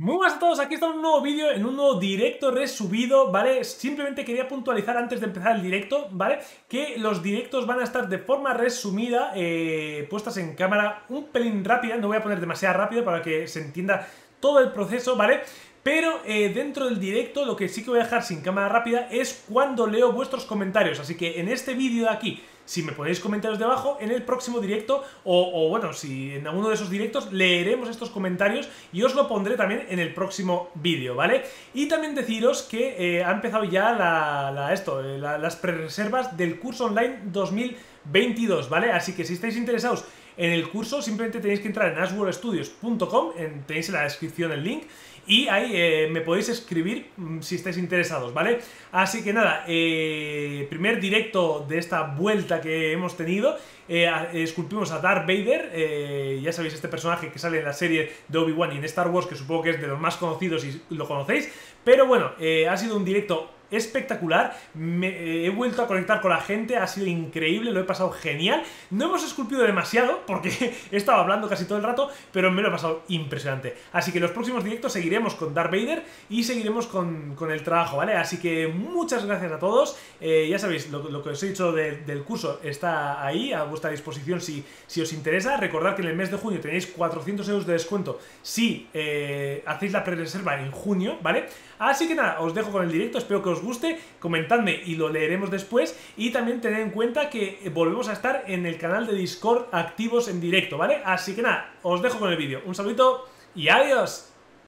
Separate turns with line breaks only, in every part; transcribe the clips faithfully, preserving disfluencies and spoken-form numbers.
Muy buenas a todos, aquí está un nuevo vídeo en un nuevo directo resubido, ¿vale? Simplemente quería puntualizar antes de empezar el directo, ¿vale? Que los directos van a estar de forma resumida, eh, puestas en cámara un pelín rápida, no voy a poner demasiado rápido para que se entienda todo el proceso, ¿vale? Pero eh, dentro del directo lo que sí que voy a dejar sin cámara rápida es cuando leo vuestros comentarios, así que en este vídeo de aquí, si me ponéis comentarios debajo, en el próximo directo, o, o bueno, si en alguno de esos directos leeremos estos comentarios y os lo pondré también en el próximo vídeo, ¿vale? Y también deciros que eh, ha empezado ya la, la, esto, la, las prerreservas del curso online dos mil veintidós, ¿vale? Así que si estáis interesados en el curso, simplemente tenéis que entrar en asworld studios punto com, en, tenéis en la descripción el link, y ahí eh, me podéis escribir mmm, si estáis interesados, ¿vale? Así que nada, eh, primer directo de esta vuelta que hemos tenido, eh, esculpimos a Darth Vader, eh, ya sabéis, este personaje que sale en la serie de Obi-Wan y en Star Wars, que supongo que es de los más conocidos y lo conocéis, pero bueno, eh, ha sido un directo espectacular, me, eh, he vuelto a conectar con la gente, ha sido increíble, lo he pasado genial, no hemos esculpido demasiado porque he estado hablando casi todo el rato, pero me lo he pasado impresionante, así que en los próximos directos seguiremos con Darth Vader y seguiremos con, con el trabajo, ¿vale? Así que muchas gracias a todos, eh, ya sabéis, lo, lo que os he dicho de, del curso está ahí a vuestra disposición si, si os interesa. Recordad que en el mes de junio tenéis cuatrocientos euros de descuento si eh, hacéis la pre-reserva en junio, ¿vale? Así que nada, os dejo con el directo, espero que os guste, comentadme y lo leeremos después, y también tened en cuenta que volvemos a estar en el canal de Discord activos en directo, ¿vale? Así que nada, os dejo con el vídeo, un saludito y adiós.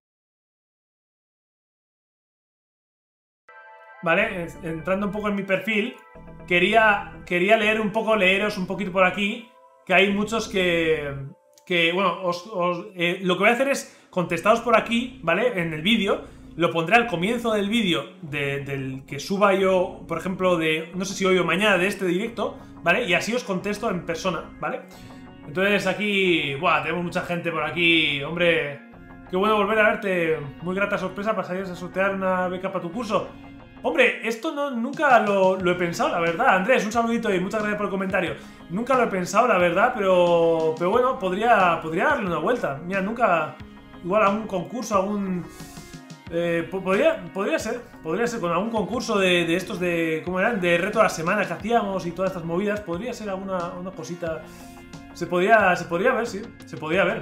Vale, entrando un poco en mi perfil, quería, quería leer un poco, leeros un poquito por aquí, que hay muchos que, que bueno, os, os, eh, lo que voy a hacer es contestaros por aquí, ¿vale? En el vídeo. Lo pondré al comienzo del vídeo de, del que suba yo, por ejemplo, de, no sé si hoy o mañana, de este directo, ¿vale? Y así os contesto en persona, ¿vale? Entonces aquí, buah, tenemos mucha gente por aquí, hombre, qué bueno volver a verte, muy grata sorpresa, pasarías a sortear una beca para tu curso. Hombre, esto no, nunca lo, lo he pensado, la verdad. Andrés, un saludito y muchas gracias por el comentario. Nunca lo he pensado, la verdad, pero, pero bueno, podría, podría darle una vuelta. Mira, nunca, igual a un concurso, a un... Eh, podría, podría ser, podría ser con algún concurso de, de estos de, ¿cómo eran? De reto a la semana que hacíamos y todas estas movidas, podría ser alguna una cosita, se podría, se podría ver, sí, se podría ver.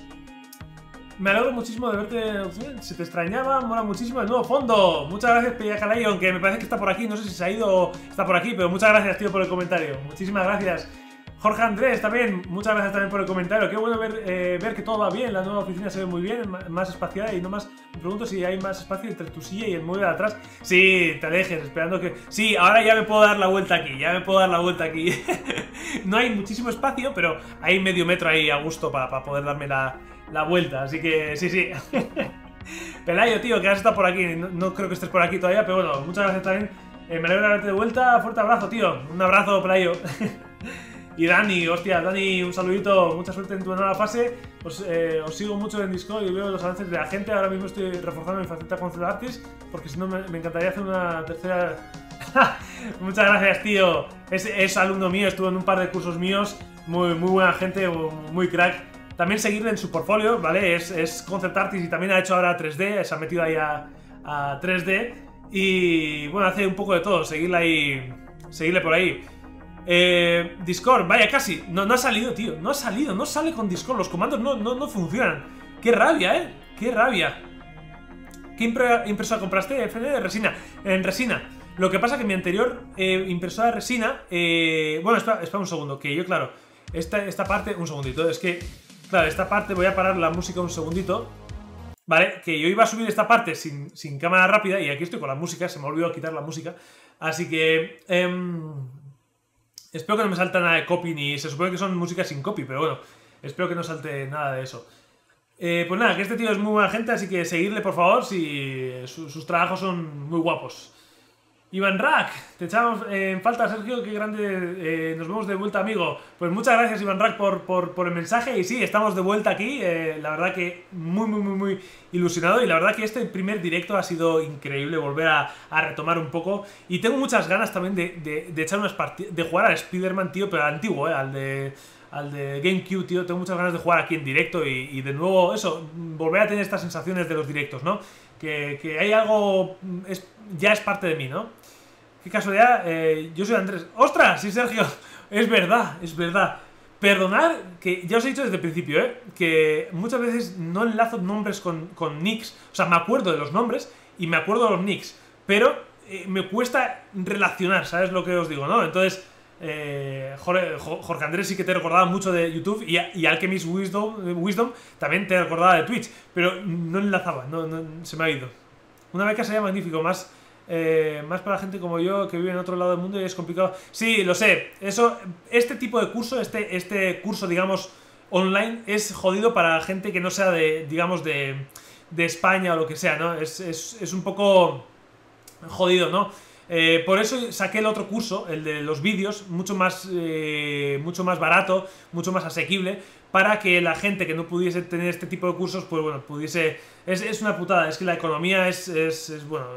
Me alegro muchísimo de verte, se te extrañaba, mola muchísimo el nuevo fondo. Muchas gracias, Pellacalay, aunque me parece que está por aquí, no sé si se ha ido o está por aquí, pero muchas gracias, tío, por el comentario, muchísimas gracias. Jorge Andrés, también, muchas gracias también por el comentario. Qué bueno ver, eh, ver que todo va bien, la nueva oficina se ve muy bien, más espaciada y no más... Me pregunto si hay más espacio entre tu silla y el mueble de atrás. Sí, te alejes, esperando que... Sí, ahora ya me puedo dar la vuelta aquí, ya me puedo dar la vuelta aquí. No hay muchísimo espacio, pero hay medio metro ahí a gusto para pa poder darme la, la vuelta, así que sí, sí. Pelayo, tío, que has estado por aquí, no, no creo que estés por aquí todavía, pero bueno, muchas gracias también. Eh, me alegro de verte de vuelta, fuerte abrazo, tío. Un abrazo, Pelayo. Y Dani, hostia, Dani, un saludito, mucha suerte en tu nueva fase. Os, eh, os sigo mucho en Discord y veo los avances de la gente. Ahora mismo estoy reforzando mi faceta con Concept Artist, porque si no me, me encantaría hacer una tercera... Muchas gracias, tío. Es, es alumno mío, estuvo en un par de cursos míos. Muy, muy buena gente, muy crack. También seguirle en su portfolio, ¿vale? Es, es Concept Artist y también ha hecho ahora tres D, se ha metido ahí a, a tres D. Y bueno, hace un poco de todo, seguirle ahí, seguirle por ahí. Eh, Discord, vaya, casi, no, no ha salido, tío, no ha salido, no sale con Discord, los comandos no, no, no funcionan. Qué rabia, eh, qué rabia. ¿Qué impresora compraste? F D de resina, en resina. Lo que pasa que mi anterior eh, impresora de resina, eh, bueno, espera, espera un segundo, que yo, claro, esta, esta parte, un segundito, es que, claro, esta parte, voy a parar la música un segundito, vale, que yo iba a subir esta parte sin, sin cámara rápida y aquí estoy con la música, se me ha olvidado quitar la música, así que... Eh, espero que no me salte nada de copy, ni se supone que son músicas sin copy, pero bueno, espero que no salte nada de eso. Eh, pues nada, que este tío es muy buena gente, así que seguidle por favor, si su, sus trabajos son muy guapos. Iván Rack, te echamos en falta, Sergio, qué grande, eh, nos vemos de vuelta, amigo. Pues muchas gracias, Iván Rack, por, por, por el mensaje, y sí, estamos de vuelta aquí, eh, la verdad que muy, muy, muy, muy ilusionado, y la verdad que este primer directo ha sido increíble, volver a, a retomar un poco, y tengo muchas ganas también de, de, de echar unas partidas, de jugar al Spider-Man, tío, pero al antiguo, eh, al de... al de GameCube, tío. Tengo muchas ganas de jugar aquí en directo y, y de nuevo, eso, volver a tener estas sensaciones de los directos, ¿no? Que, que hay algo, es, ya es parte de mí, ¿no? Qué casualidad, eh, yo soy Andrés. ¡Ostras! Sí, Sergio, es verdad, es verdad. Perdonad, que ya os he dicho desde el principio, ¿eh? Que muchas veces no enlazo nombres con, con nicks. O sea, me acuerdo de los nombres y me acuerdo de los nicks, pero eh, me cuesta relacionar, ¿sabes lo que os digo, no? Entonces, eh, Jorge, Jorge Andrés sí que te recordaba mucho de YouTube y, y Alchemist Wisdom, Wisdom también te recordaba de Twitch, pero no enlazaba, no, no, se me ha ido. Una beca sería magnífico, más... Eh, más para gente como yo que vive en otro lado del mundo y es complicado. Sí, lo sé. Eso, este tipo de curso, este, este curso, digamos, online, es jodido para gente que no sea de, digamos, de, de España o lo que sea, ¿no? Es, es, es un poco jodido, ¿no? Eh, por eso saqué el otro curso, el de los vídeos, mucho más, eh, mucho más barato, mucho más asequible, para que la gente que no pudiese tener este tipo de cursos, pues bueno, pudiese... Es, es una putada, es que la economía es, es, es bueno...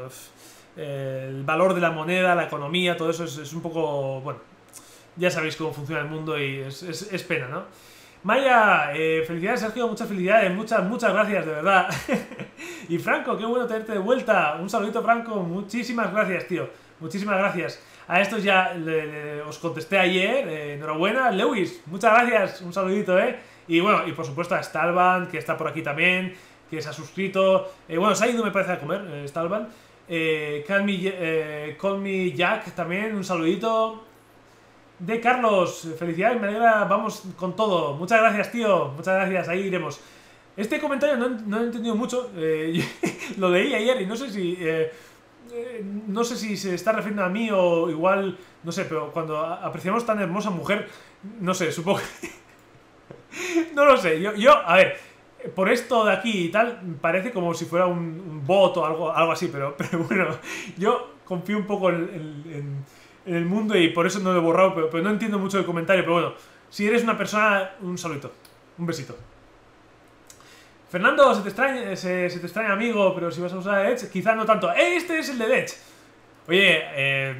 el valor de la moneda, la economía, todo eso es, es un poco... Bueno, ya sabéis cómo funciona el mundo y es, es, es pena, ¿no? Maya, eh, felicidades Sergio, muchas felicidades, muchas, muchas gracias, de verdad. Y Franco, qué bueno tenerte de vuelta. Un saludito, Franco, muchísimas gracias, tío. Muchísimas gracias. A estos ya le, le, os contesté ayer, eh, enhorabuena. Lewis, muchas gracias, un saludito, ¿eh? Y bueno, y por supuesto a Stalban, que está por aquí también, que se ha suscrito. Eh, bueno, se ha ido, me parece, a comer, eh, Stalban. Eh, call, me, eh, call me Jack también, un saludito. De Carlos, felicidades, me alegra, vamos con todo. Muchas gracias, tío, muchas gracias, ahí iremos. Este comentario no, no he entendido mucho, eh, lo leí ayer y no sé si eh, eh, no sé si se está refiriendo a mí o igual, no sé, pero cuando apreciamos tan hermosa mujer, no sé, supongo que... no lo sé, yo, yo, a ver, por esto de aquí y tal, parece como si fuera un, un bot o algo, algo así, pero, pero bueno, yo confío un poco en, en, en el mundo y por eso no lo he borrado, pero, pero no entiendo mucho el comentario, pero bueno, si eres una persona, un saludito, un besito. Fernando, se te extraña, se, se te extraña amigo, pero si vas a usar Edge, quizás no tanto. ¡Eh, este es el de Edge! Oye, eh...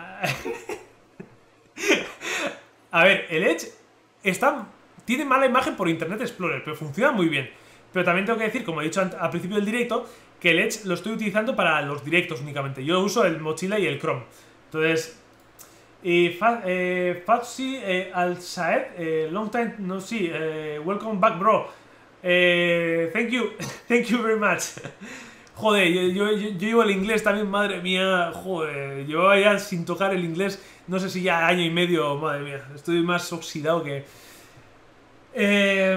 a ver, el Edge está... tiene mala imagen por Internet Explorer, pero funciona muy bien. Pero también tengo que decir, como he dicho al principio del directo, que el Edge lo estoy utilizando para los directos únicamente. Yo uso el Mochila y el Chrome. Entonces... Y Fa, eh, Fatsi eh, Al-Saed, eh, long time no see, eh, welcome back, bro. Eh, thank you, thank you very much. Joder, yo, yo, yo, yo llevo el inglés también, madre mía. Joder, llevaba ya sin tocar el inglés, no sé si ya año y medio, madre mía. Estoy más oxidado que... Eh,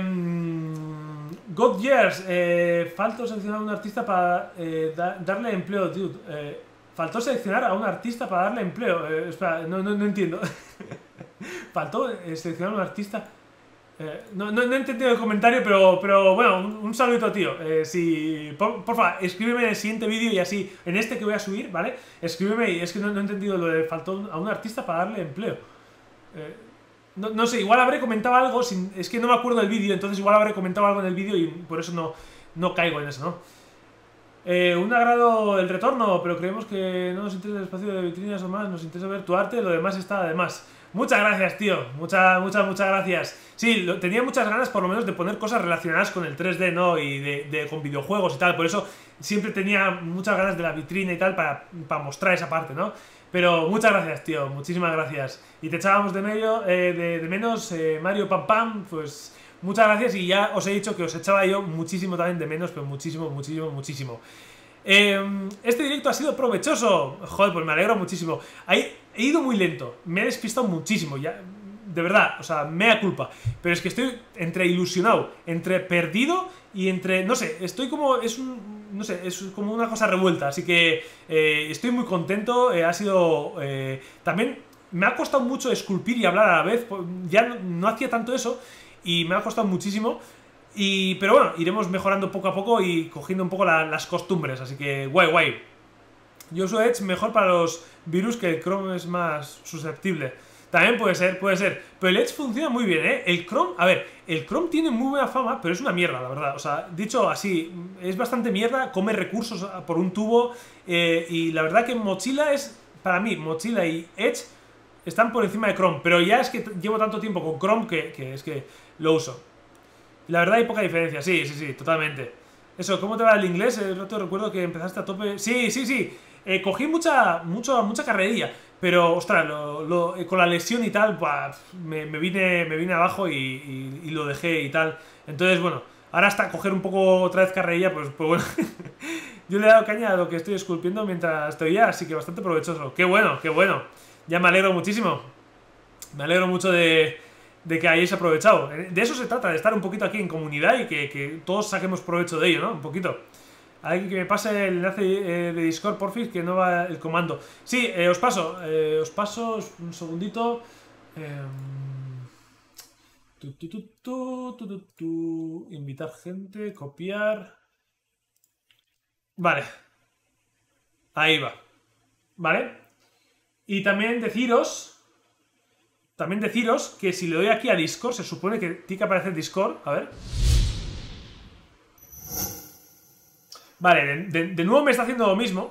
God Years, eh, faltó seleccionar a un artista para eh, da, darle empleo, dude. Eh, faltó seleccionar a un artista para darle empleo. Eh, espera, no, no, no entiendo. Faltó eh, seleccionar a un artista. Eh, no, no, no he entendido el comentario, pero, pero bueno, un, un saludito, tío. Eh, si, por, por favor, escríbeme en el siguiente vídeo y así, en este que voy a subir, ¿vale? Escríbeme y es que no, no he entendido lo de faltó a un artista para darle empleo. Eh, no, no sé, igual habré comentado algo, sin, es que no me acuerdo del vídeo, entonces igual habré comentado algo en el vídeo y por eso no, no caigo en eso, ¿no? Eh, un agrado el retorno, pero creemos que no nos interesa el espacio de vitrinas o más, nos interesa ver tu arte, lo demás está además. Muchas gracias, tío, muchas, muchas, muchas gracias. Sí, lo, tenía muchas ganas por lo menos de poner cosas relacionadas con el tres D, ¿no? Y de, de, con videojuegos y tal, por eso siempre tenía muchas ganas de la vitrina y tal para, para mostrar esa parte, ¿no? Pero muchas gracias, tío, muchísimas gracias. Y te echábamos de, medio, eh, de, de menos, eh, Mario Pam Pam, pues muchas gracias y ya os he dicho que os echaba yo muchísimo también de menos, pero muchísimo, muchísimo, muchísimo. Eh, este directo ha sido provechoso. Joder, pues me alegro muchísimo. He, he ido muy lento, me he despistado muchísimo, ya, de verdad, o sea, mea culpa. Pero es que estoy entre ilusionado, entre perdido y entre, no sé, estoy como, es un, no sé, es como una cosa revuelta. Así que eh, estoy muy contento, eh, ha sido, eh, también me ha costado mucho esculpir y hablar a la vez, ya no, no hacía tanto eso y me ha costado muchísimo. Y, pero bueno, iremos mejorando poco a poco y cogiendo un poco la, las costumbres, así que guay, guay. Yo uso Edge mejor para los virus, que el Chrome es más susceptible. También puede ser, puede ser. Pero el Edge funciona muy bien, ¿eh? El Chrome, a ver, el Chrome tiene muy buena fama, pero es una mierda, la verdad. O sea, dicho así, es bastante mierda, come recursos por un tubo. Eh, y la verdad que Mochila es, para mí, Mochila y Edge están por encima de Chrome, pero ya es que llevo tanto tiempo con Chrome que, que es que lo uso. Y la verdad hay poca diferencia, sí, sí, sí, totalmente. Eso, ¿cómo te va el inglés? El rato recuerdo que empezaste a tope. Sí, sí, sí. Eh, cogí mucha, mucha, mucha carrerilla, pero, ostras, lo, lo, eh, con la lesión y tal, bah, me, me, vine, me vine abajo y, y, y lo dejé y tal. Entonces, bueno, ahora hasta coger un poco otra vez carrerilla, pues, pues bueno. Yo le he dado caña a lo que estoy esculpiendo mientras estoy ya, así que bastante provechoso. Qué bueno, qué bueno. Ya me alegro muchísimo. Me alegro mucho de, de que hayáis aprovechado. De eso se trata, de estar un poquito aquí en comunidad y que, que todos saquemos provecho de ello, ¿no? Un poquito. Alguien que me pase el enlace eh, de Discord, porfis, que no va el comando. Sí, eh, os paso, eh, os paso un segundito. Eh, tu, tu, tu, tu, tu, tu, tu, invitar gente, copiar. Vale. Ahí va. ¿Vale? Y también deciros... También deciros que si le doy aquí a Discord, se supone que tiene que aparecer Discord. A ver. Vale, de, de, de nuevo me está haciendo lo mismo.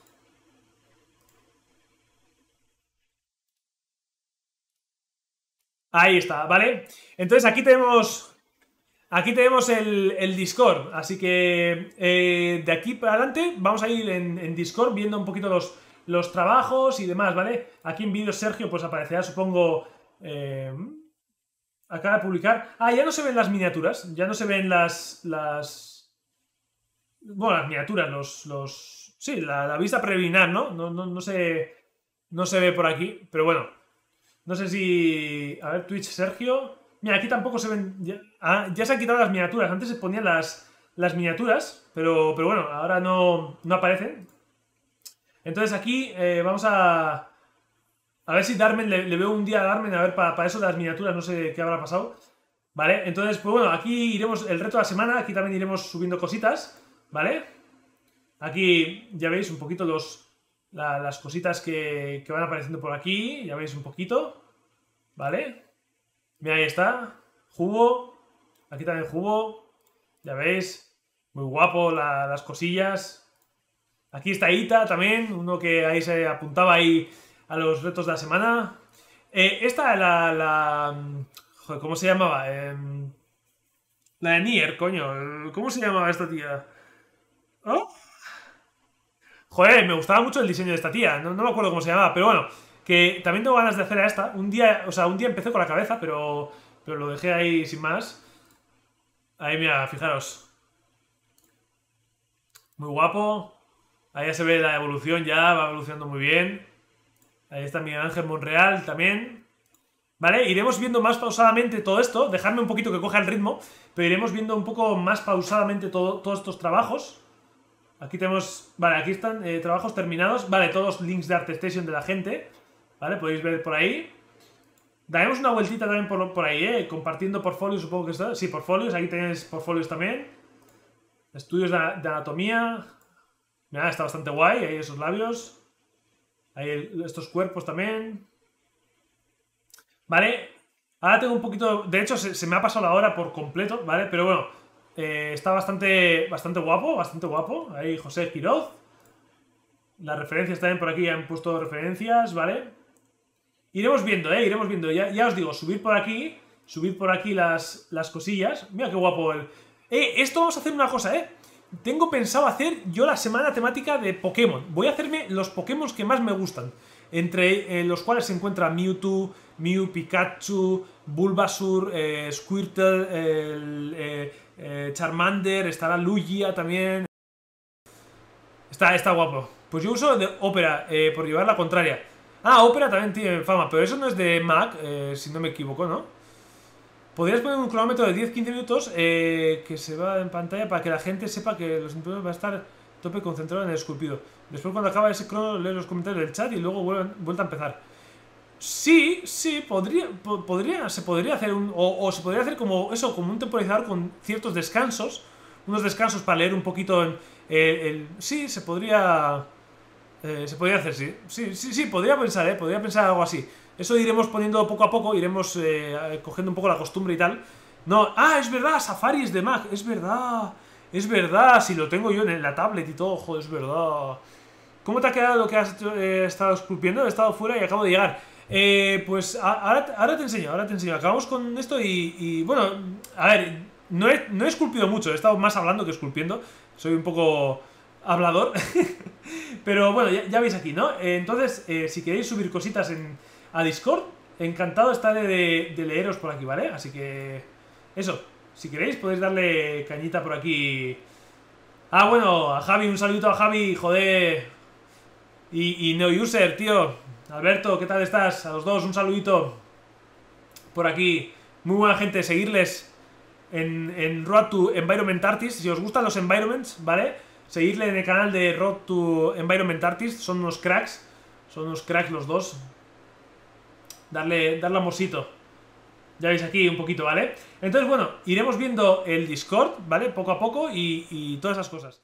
Ahí está, ¿vale? Entonces aquí tenemos... Aquí tenemos el, el Discord. Así que eh, de aquí para adelante vamos a ir en, en Discord viendo un poquito los... los trabajos y demás, ¿vale? Aquí en vídeos Sergio pues aparecerá, supongo, eh, acaba de publicar. Ah, ya no se ven las miniaturas, ya no se ven las... las... Bueno, las miniaturas, los... los sí, la, la vista preliminar, ¿no? No, no, no se... No se ve por aquí, pero bueno. No sé si... A ver, Twitch Sergio... Mira, aquí tampoco se ven... Ya, ah, ya se han quitado las miniaturas, antes se ponían las, las miniaturas, pero, pero bueno, ahora no, no aparecen. Entonces aquí eh, vamos a... A ver si Darmen, le, le veo un día a Darmen, a ver, para, para eso de las miniaturas, no sé qué habrá pasado. Vale, entonces, pues bueno, aquí iremos el reto de la semana, aquí también iremos subiendo cositas, ¿vale? Aquí ya veis un poquito los, la, las cositas que, que van apareciendo por aquí, ya veis un poquito, ¿vale? Mira, ahí está, jugo, aquí también jugo, ya veis, muy guapo la, las cosillas. Aquí está Ita también, uno que ahí se apuntaba ahí a los retos de la semana. Eh, esta, la, la... Joder, ¿cómo se llamaba? Eh, la de Nier, coño. ¿Cómo se llamaba esta tía? ¿Oh? Joder, me gustaba mucho el diseño de esta tía. No, no me acuerdo cómo se llamaba, pero bueno. Que también tengo ganas de hacer a esta. Un día, o sea, un día empecé con la cabeza, pero, pero lo dejé ahí sin más. Ahí, mira, fijaros. Muy guapo. Ahí ya se ve la evolución, ya va evolucionando muy bien. Ahí está Miguel Ángel Monreal también. Vale, iremos viendo más pausadamente todo esto. Dejadme un poquito que coja el ritmo. Pero iremos viendo un poco más pausadamente todo, todos estos trabajos. Aquí tenemos... Vale, aquí están eh, trabajos terminados. Vale, todos los links de ArtStation de la gente. Vale, podéis ver por ahí. Daremos una vueltita también por, por ahí, ¿eh? Compartiendo portfolios, supongo que está. Sí, portfolios, aquí tenéis portfolios también. Estudios de, de anatomía. Mira, está bastante guay, ahí esos labios. Ahí el, estos cuerpos también. Vale, ahora tengo un poquito... De hecho, se, se me ha pasado la hora por completo, ¿vale? Pero bueno, eh, está bastante, bastante guapo, bastante guapo. Ahí José Quiroz. Las referencias también por aquí, ya han puesto referencias, ¿vale? Iremos viendo, ¿eh? Iremos viendo. Ya, ya os digo, subir por aquí, subir por aquí las, las cosillas. Mira qué guapo el... Eh, esto vamos a hacer una cosa, ¿eh? Tengo pensado hacer yo la semana temática de Pokémon. Voy a hacerme los Pokémon que más me gustan. Entre eh, los cuales se encuentra Mewtwo, Mew, Pikachu, Bulbasaur, eh, Squirtle, eh, eh, Charmander, estará Lugia también. Está, está guapo. Pues yo uso de Opera, eh, por llevar la contraria. Ah, Opera también tiene fama, pero eso no es de Mac, eh, si no me equivoco, ¿no? Podrías poner un cronómetro de diez a quince minutos eh, que se va en pantalla para que la gente sepa que los entrenadores va a estar tope concentrado en el esculpido. Después, cuando acaba ese crono, lee los comentarios del chat y luego vuelve, vuelve a empezar. Sí, sí, podría, po podría, se podría hacer un... O, o se podría hacer como eso, como un temporizador con ciertos descansos. Unos descansos para leer un poquito en... Eh, el, sí, se podría... Eh, se podría hacer, sí. Sí, sí, sí, podría pensar, ¿eh? Podría pensar algo así. Eso iremos poniendo poco a poco, iremos eh, cogiendo un poco la costumbre y tal. No, ah, es verdad, Safari es de Mac, es verdad. Es verdad, si lo tengo yo en la tablet y todo, joder, es verdad. ¿Cómo te ha quedado lo que has hecho, eh, estado esculpiendo? He estado fuera y acabo de llegar. Eh, pues a- ahora, ahora te enseño, ahora te enseño. Acabamos con esto y, y, bueno, a ver, no he, no he esculpido mucho, he estado más hablando que esculpiendo. Soy un poco hablador. Pero bueno, ya, ya veis aquí, ¿no? Eh, entonces, eh, si queréis subir cositas en, a Discord, encantado estaré de, de leeros por aquí, ¿vale? Así que eso, si queréis podéis darle cañita por aquí. Ah, bueno, a Javi, un saludito a Javi, joder. Y, y NeoUser, tío. Alberto, ¿qué tal estás? A los dos, un saludito por aquí. Muy buena gente, seguirles en, en Road to Environment Artist. Si os gustan los environments, ¿vale? Seguidle en el canal de Road to Environment Artist. Son unos cracks. Son unos cracks los dos. Darle, darle amorcito. Ya veis aquí un poquito, ¿vale? Entonces, bueno, iremos viendo el Discord, ¿vale? Poco a poco y, y todas esas cosas.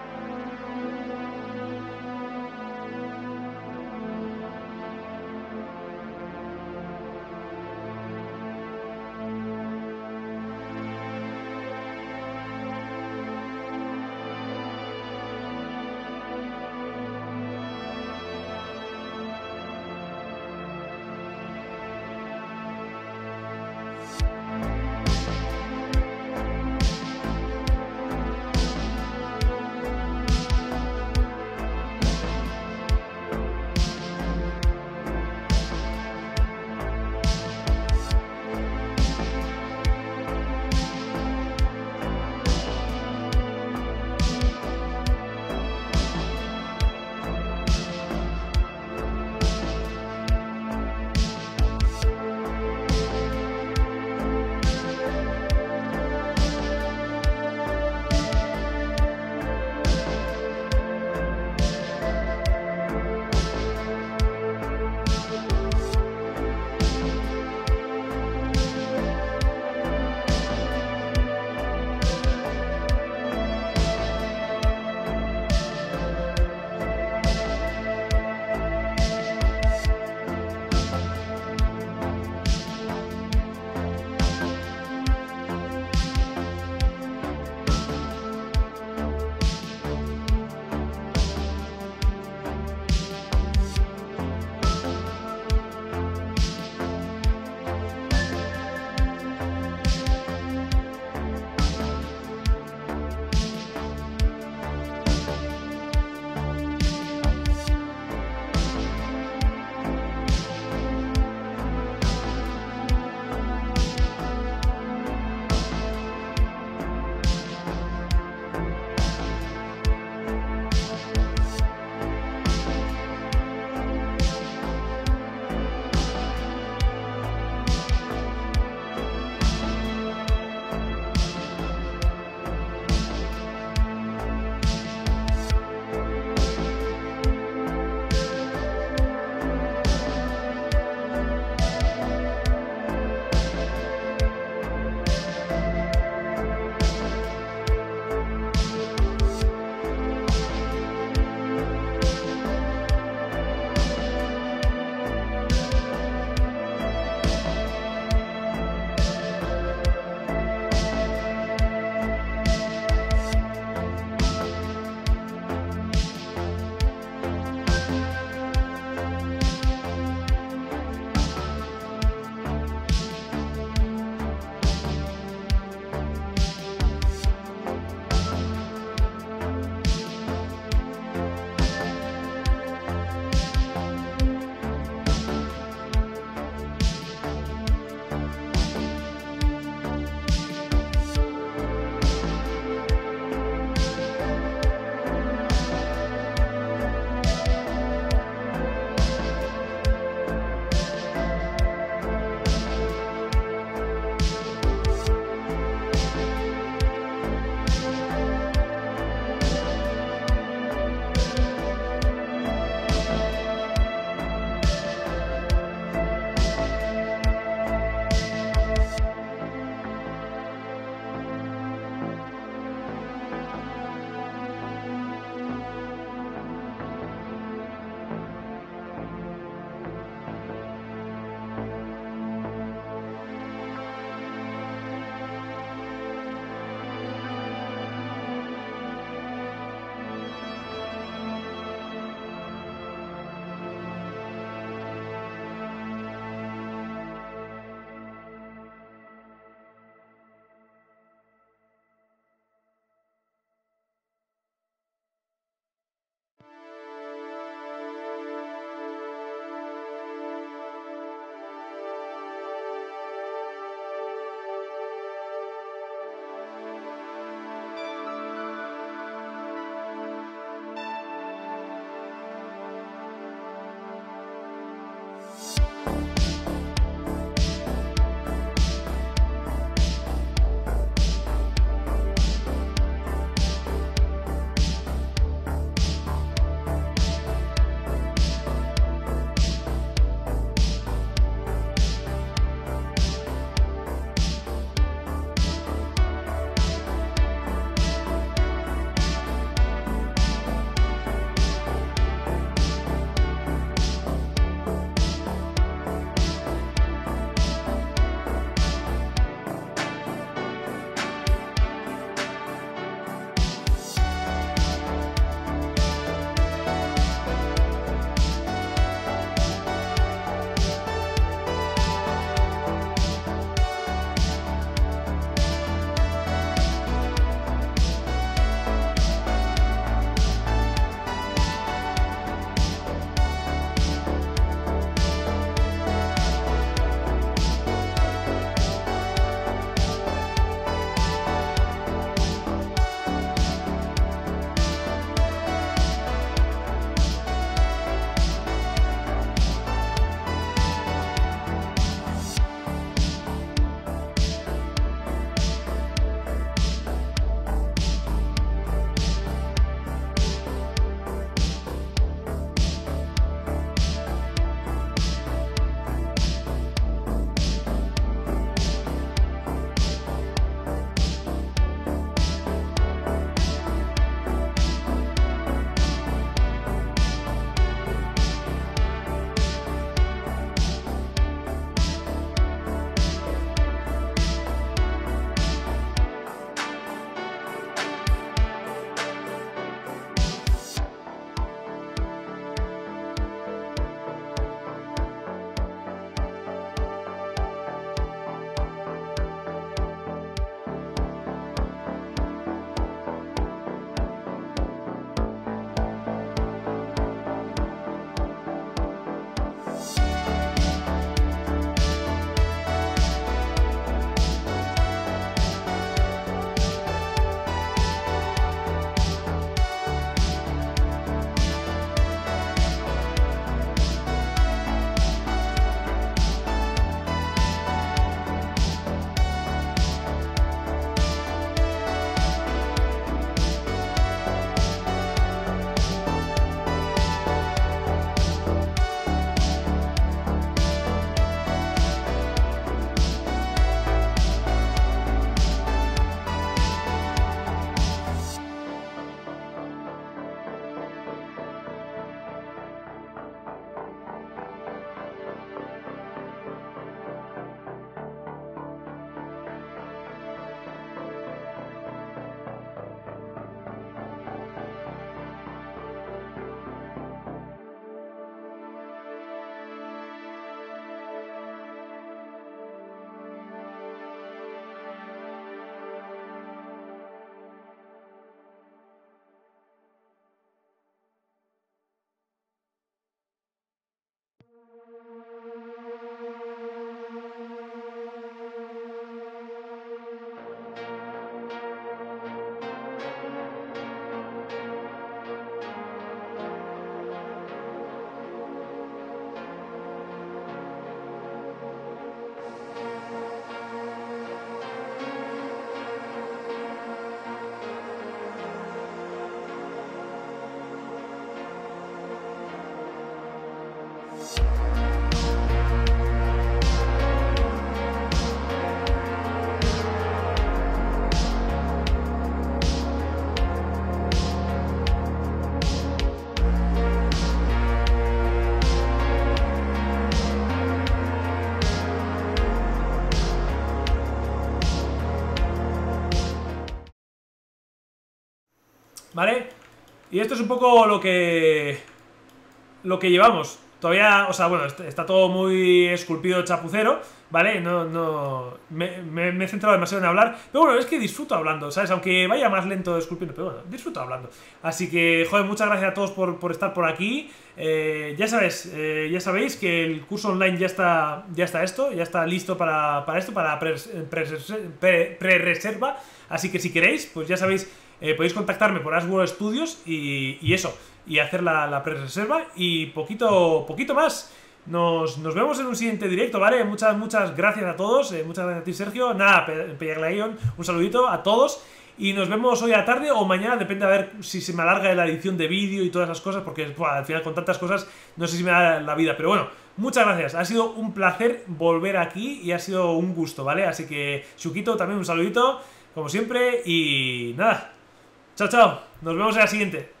¿vale? Y esto es un poco lo que... Lo que llevamos. Todavía, o sea, bueno, está todo muy esculpido chapucero, ¿vale? No, no... Me, me, me he centrado demasiado en hablar. Pero bueno, es que disfruto hablando, ¿sabes? Aunque vaya más lento esculpiendo, pero bueno, disfruto hablando. Así que, joder, muchas gracias a todos por, por estar por aquí. Eh, ya sabes, eh, ya sabéis que el curso online ya está, ya está esto, ya está listo para, para esto, para pre-reserva. Pre, pre Así que si queréis, pues ya sabéis, eh, podéis contactarme por Asworld Studios y, y eso, y hacer la, la pre-reserva y poquito, poquito más. Nos, nos vemos en un siguiente directo, ¿vale? Muchas, muchas gracias a todos, eh, muchas gracias a ti, Sergio. Nada, Peyaglayon, un saludito a todos. Y nos vemos hoy a la tarde o mañana, depende a ver si se me alarga la edición de vídeo y todas esas cosas, porque buah, al final con tantas cosas no sé si me da la vida. Pero bueno, muchas gracias, ha sido un placer volver aquí y ha sido un gusto, ¿vale? Así que, Shukito, también un saludito, como siempre, y nada. Chao, chao, nos vemos en la siguiente.